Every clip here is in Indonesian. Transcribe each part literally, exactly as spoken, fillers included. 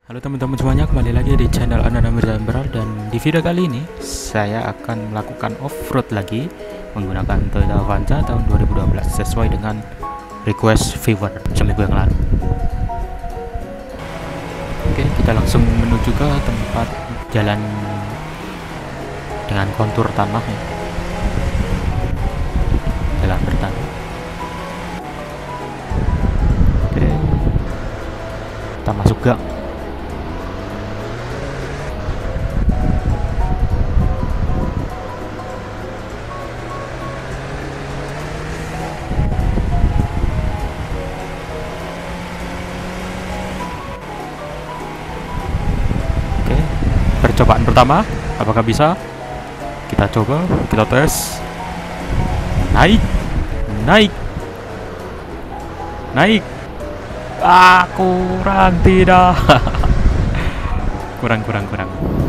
Halo teman-teman semuanya, kembali lagi di channel Ananda Mirza Emerald. Dan di video kali ini saya akan melakukan off-road lagi menggunakan Toyota Avanza tahun dua ribu dua belas sesuai dengan request viewer seminggu yang lalu. Oke, kita langsung menuju ke tempat jalan dengan kontur tanah ya. Jalan bertanah. Oke, kita masuk gang. Percobaan pertama, apakah bisa? Kita coba, kita tes. Naik, naik, naik. Ah, kurang tidak. kurang, kurang, kurang.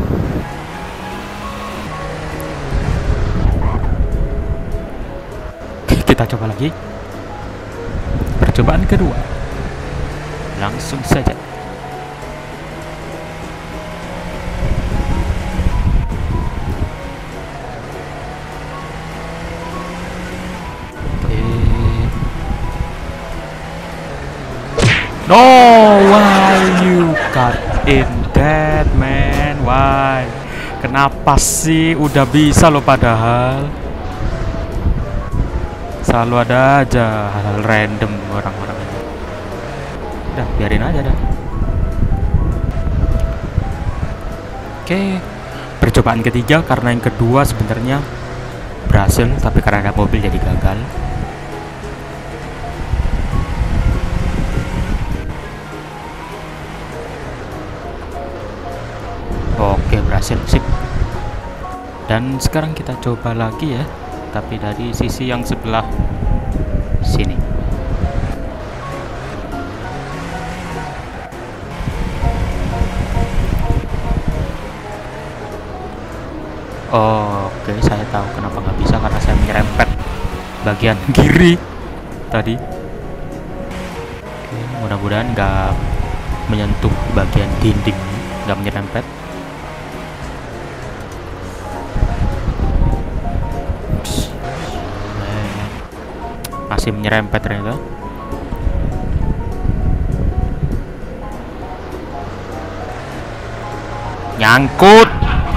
Kita coba lagi. Percobaan kedua. Langsung saja. No, why you got in that, man? Why? Kenapa sih? Udah bisa loh padahal. Selalu ada aja hal-hal random orang-orang ini. Udah, biarin aja dah. Oke, percobaan ketiga karena yang kedua sebenarnya berhasil, tapi karena ada mobil jadi gagal. Oke, berhasil, sip. Dan sekarang kita coba lagi ya, tapi dari sisi yang sebelah sini. Oke, saya tahu kenapa nggak bisa, karena saya menyerempet bagian kiri tadi. Oke, mudah-mudahan nggak menyentuh bagian dinding, nggak menyerempet. Masih menyerempet ternyata. Nyangkut.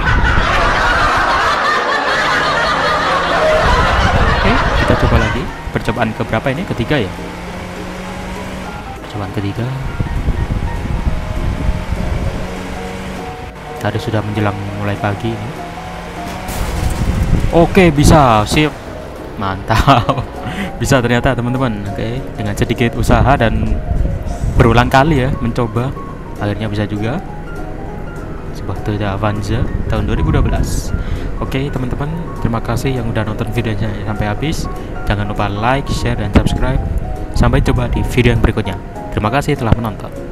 Oke, kita coba lagi. Percobaan keberapa ini? Ketiga ya? Percobaan ketiga. Tadi sudah menjelang mulai pagi ini. Oke, bisa, sip. Mantap. Bisa ternyata teman-teman. Oke, dengan sedikit usaha dan berulang kali ya mencoba, akhirnya bisa juga. Sebuah Toyota Avanza tahun dua ribu dua belas. Oke teman-teman, terima kasih yang udah nonton videonya sampai habis. Jangan lupa like, share, dan subscribe. Sampai jumpa di video yang berikutnya. Terima kasih telah menonton.